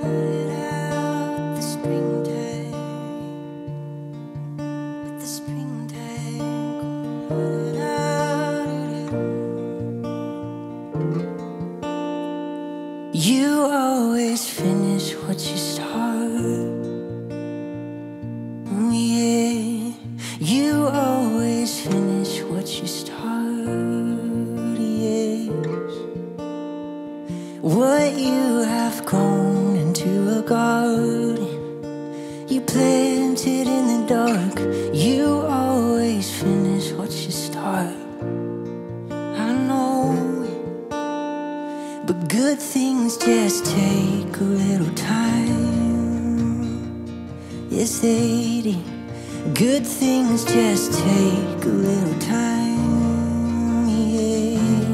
it out with the springtime. With the springtime, gonna let it out. You always finish what you start. Oh yeah, you always finish what you start. Yes, what you have grown into a garden you planted in the dark. You always finish what you start. I know, but good things just take a little time. Yes, they do. Good things just take a little time. Yeah,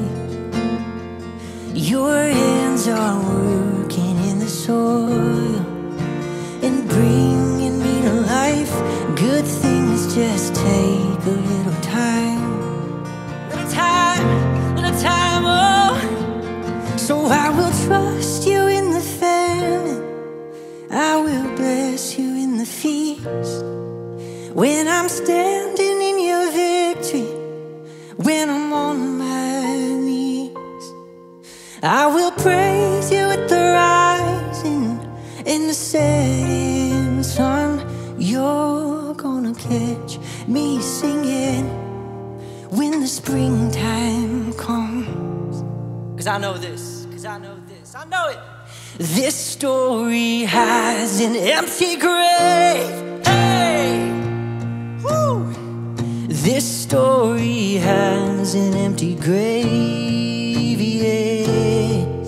your hands are working in the soil and bringing me to life. Good things just take a little time. Little time, oh. So I will trust you in the famine. I will bless you in the feast. When I'm standing in your victory, when I'm on my knees, I will praise you at the rising and the setting sun. You're gonna catch me singing when the springtime comes. Cause I know this, I know it. This story has an empty grave. Hey, woo. This story has an empty grave, yes.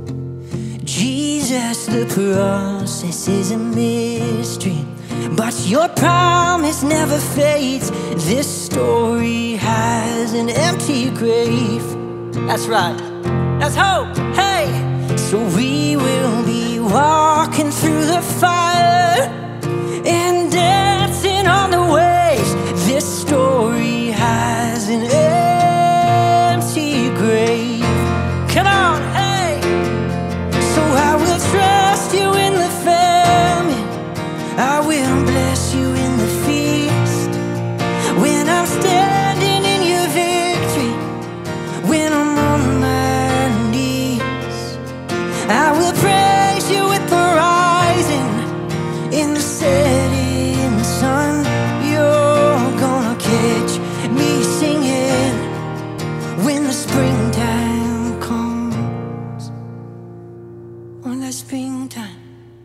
Jesus, the process is a mystery, but your promise never fades. This story has an empty grave. That's right, that's hope, hey. So we will be walking through the fire and dancing on the waves. This story has an empty grave. Come on, hey. So I will trust you in the famine. I will bless you in the feast. When I'm standing in your victory, when I'm on my knees, I will praise you with the rising in the setting sun. You're gonna catch me singing when the springtime comes. When that springtime,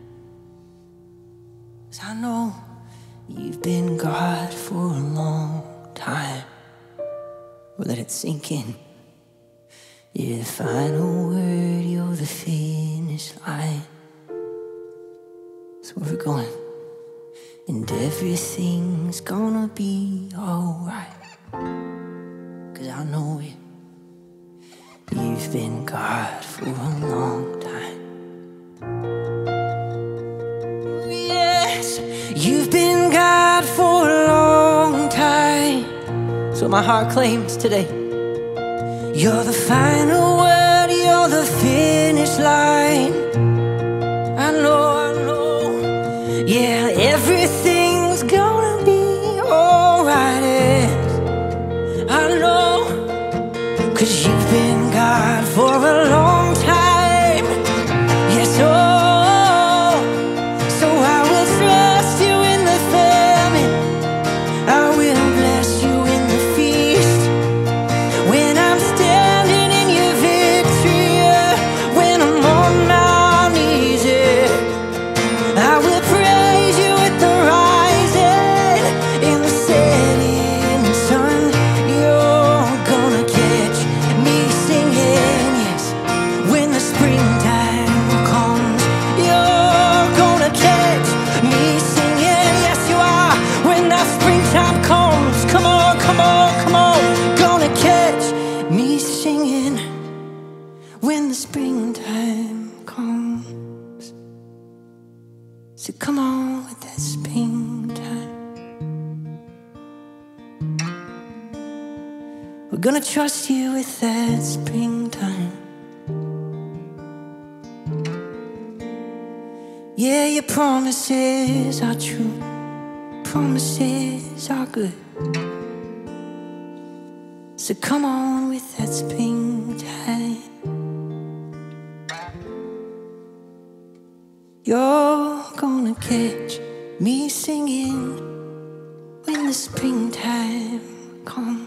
'cause I know you've been God for a long time. Well, let it sink in. You're the final word, you're the finish line. That's where we're going. And everything's gonna be alright. 'Cause I know it. You've been God for a long time. Yes, you've been God for a long time. That's what my heart claims today. You're the final word, you're the finish line. I know, yeah, everything's gonna be alright. I know, 'cause you've been God for a long time. Yes, oh, so I will trust you in the famine. I will bless you in the feast. When I'm standing in your victory, when I'm on my knees, I will praise you at the rising in the setting sun. You're gonna catch me singing, yes, when the springtime comes. You're gonna catch me singing, yes you are, when that springtime comes. Come on, come on, come on. Gonna catch me singing when the springtime comes. So come on with that springtime. We're gonna trust you with that springtime. Yeah, your promises are true. Promises are good. So come on with that springtime. You're gonna catch me singing when the springtime comes.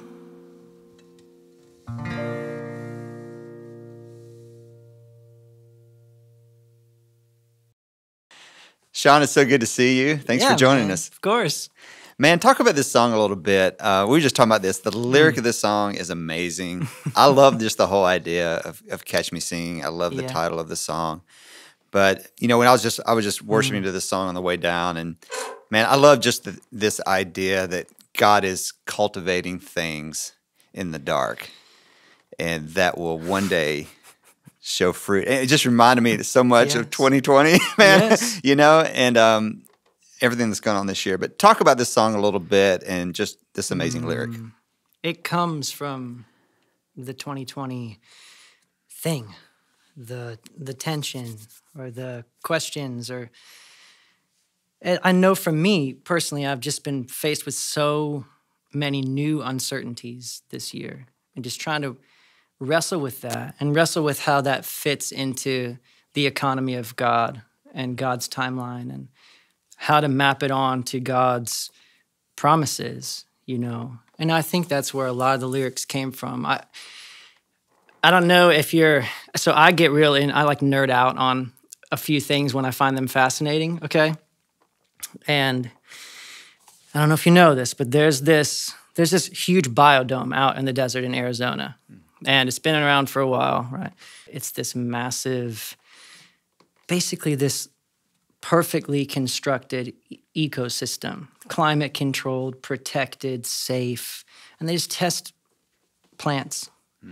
Sean, it's so good to see you. Thanks for joining us. Of course. Man, talk about this song a little bit. We were just talking about this. The lyric of this song is amazing. I love just the whole idea of Catch Me Singing. I love the title of the song. But, you know, when I was just worshiping to this song on the way down, and man, I love just this idea that God is cultivating things in the dark and that will one day show fruit. And it just reminded me so much of 2020, man, you know, and everything that's going on this year. But talk about this song a little bit and just this amazing lyric. It comes from the 2020 thing, the tension or the questions. Or I know for me personally, I've just been faced with so many new uncertainties this year and just trying to wrestle with that and wrestle with how that fits into the economy of God and God's timeline and how to map it on to God's promises, you know. And I think that's where a lot of the lyrics came from. I don't know if you're, so I get real in, I like nerd out on a few things when I find them fascinating, okay? And I don't know if you know this, but there's this huge biodome out in the desert in Arizona. And it's been around for a while, right? It's this massive, basically this perfectly constructed ecosystem, climate controlled, protected, safe, and they just test plants.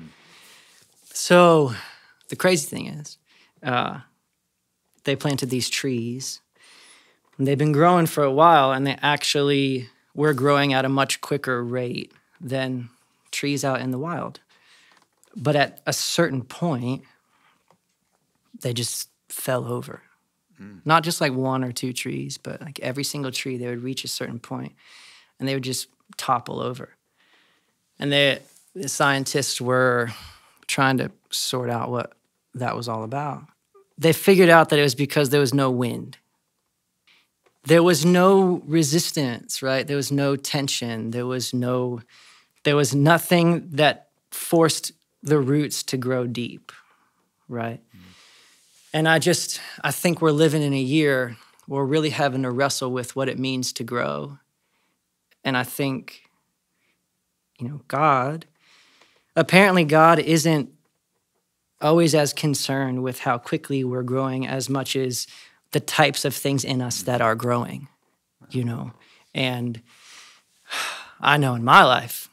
So the crazy thing is, they planted these trees, and they've been growing for a while, and they actually were growing at a much quicker rate than trees out in the wild. But at a certain point, they just fell over. Not just like one or two trees, but like every single tree, they would reach a certain point and they would just topple over. And the scientists were trying to sort out what that was all about. They figured out that it was because there was no wind. There was no resistance, right? There was no tension. There was nothing that forced the roots to grow deep, right? And I think we're living in a year where we're really having to wrestle with what it means to grow. And I think, you know, apparently God isn't always as concerned with how quickly we're growing as much as the types of things in us that are growing, you know. And I know in my life,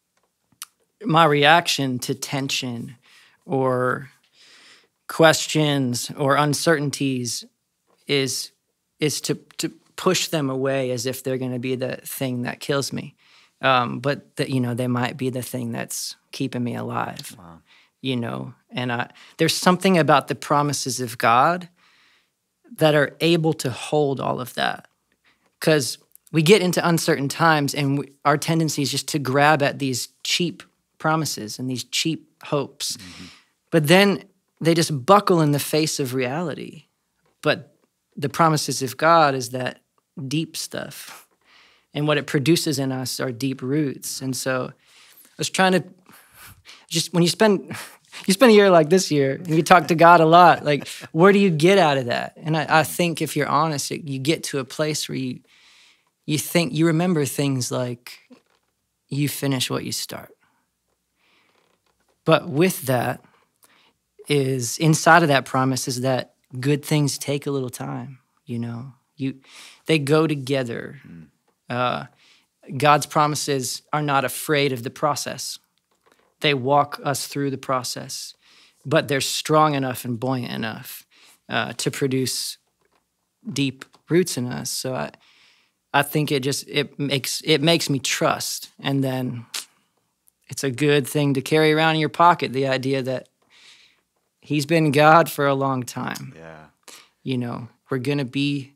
my reaction to tension or questions or uncertainties is to push them away as if they're going to be the thing that kills me. But that, you know, they might be the thing that's keeping me alive. Wow. You know, and there's something about the promises of God that are able to hold all of that. Because we get into uncertain times and our tendency is just to grab at these cheap promises and these cheap hopes. But then they just buckle in the face of reality. But the promises of God is that deep stuff. And what it produces in us are deep roots. And so I was trying to, just when you spend a year like this year and you talk to God a lot, like, where do you get out of that? And I think if you're honest, you get to a place where you remember things like you finish what you start. But with that is, inside of that promise is that good things take a little time, you know. They go together. God's promises are not afraid of the process. They walk us through the process, but they're strong enough and buoyant enough to produce deep roots in us. So I think it makes me trust, and then it's a good thing to carry around in your pocket, the idea that He's been God for a long time. Yeah. You know, we're gonna be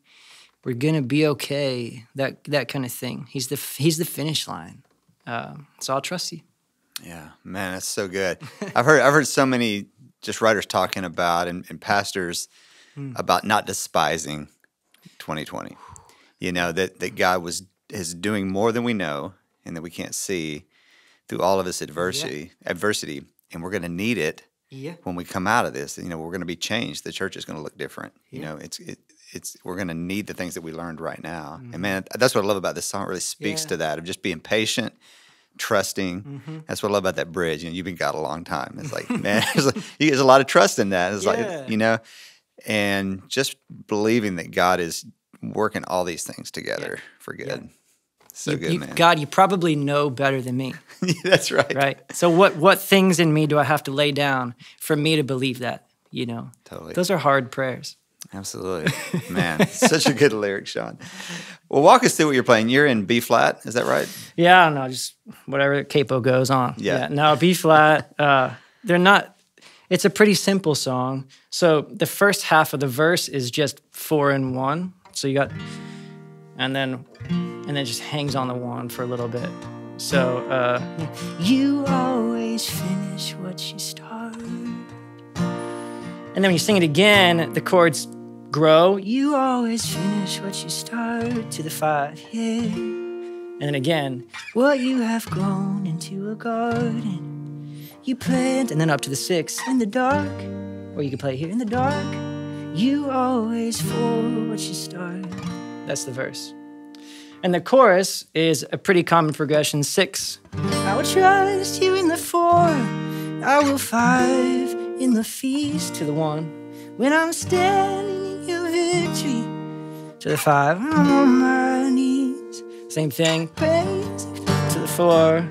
okay. That kind of thing. He's the finish line. So I'll trust you. Yeah, man, that's so good. I've heard so many just writers talking about and pastors about not despising 2020. You know, that God is doing more than we know and that we can't see through all of this adversity, and we're going to need it when we come out of this. You know, we're going to be changed. The church is going to look different. You know, we're going to need the things that we learned right now. And man, that's what I love about this song. It really speaks to that, of just being patient, trusting. That's what I love about that bridge. You know, you've been God a long time. It's like, man, there's a lot of trust in that. It's like, you know, and just believing that God is working all these things together for good. So good, man. God, you probably know better than me. That's right. Right. So what things in me do I have to lay down for me to believe that, you know? Totally. Those are hard prayers. Absolutely. Man, such a good lyric, Sean. Well, walk us through what you're playing. You're in B flat, is that right? Yeah, no, just whatever capo goes on. Yeah. No, B flat. They're not, it's a pretty simple song. So the first half of the verse is just 4 and 1. So you got, and then it just hangs on the 1 for a little bit. So, you always finish what you start. And then when you sing it again, the chords grow. You always finish what you start, to the 5, yeah. And then again, what you have grown into a garden, you plant, and then up to the 6, in the dark, or you can play here, in the dark, you always for what you start. That's the verse. And the chorus is a pretty common progression, 6. I will trust you in the 4, I will 5, in the feast, to the 1. When I'm standing in your victory, to the 5. I'm on my knees. Same thing, praise, to the 4.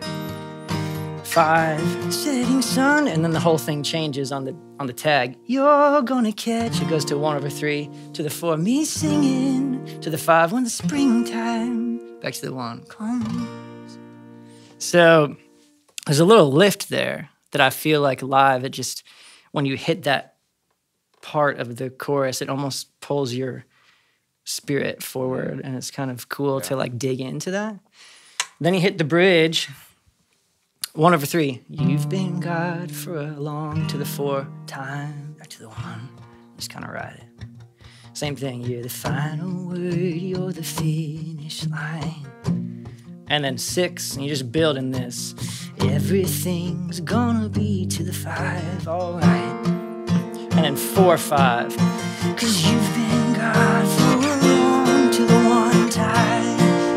5, setting sun, and then the whole thing changes on the tag. You're gonna catch, it goes to 1/3, to the 4. Me singing, to the 5. When the springtime, back to the 1 comes. So there's a little lift there that I feel like live, it just, when you hit that part of the chorus, it almost pulls your spirit forward, and it's kind of cool to like dig into that. Then you hit the bridge, 1/3. You've been God for a long, to the 4 time, back to the 1. Just kind of ride it. Same thing, you're the final word, you're the finish line. And then 6, and you're just building this. Everything's gonna be, to the 5, all right. And then 4, 5. 'Cause you've been God for a long, to the 1 time.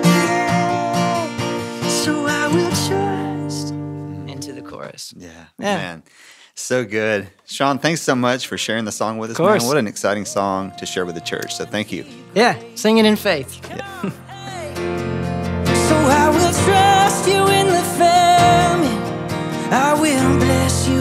So I will trust, into the chorus. Yeah, man. So good. Sean, thanks so much for sharing the song with us, man. What an exciting song to share with the church. So thank you. Yeah, sing it in faith. Yeah. So I will trust you in the famine. I will bless you